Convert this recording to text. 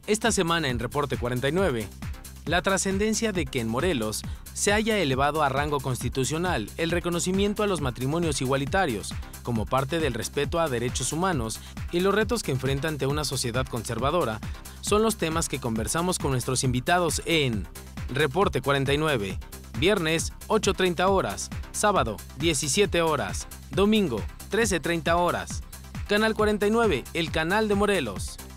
Esta semana en Reporte 49, la trascendencia de que en Morelos se haya elevado a rango constitucional el reconocimiento a los matrimonios igualitarios como parte del respeto a derechos humanos y los retos que enfrenta ante una sociedad conservadora son los temas que conversamos con nuestros invitados en Reporte 49, viernes 8:30 horas, sábado 17 horas, domingo 13:30 horas. Canal 49, el canal de Morelos.